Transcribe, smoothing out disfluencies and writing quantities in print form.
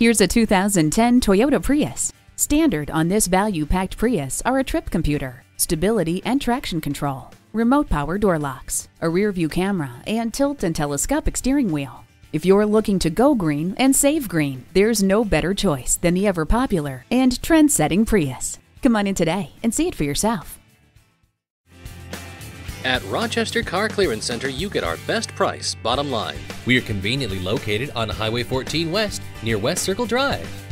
Here's a 2010 Toyota Prius. Standard on this value-packed Prius are a trip computer, stability and traction control, remote power door locks, a rear-view camera, and tilt and telescopic steering wheel. If you're looking to go green and save green, there's no better choice than the ever-popular and trend-setting Prius. Come on in today and see it for yourself. At Rochester Car Clearance Center, you get our best price, bottom line. We are conveniently located on Highway 14 West, near West Circle Drive.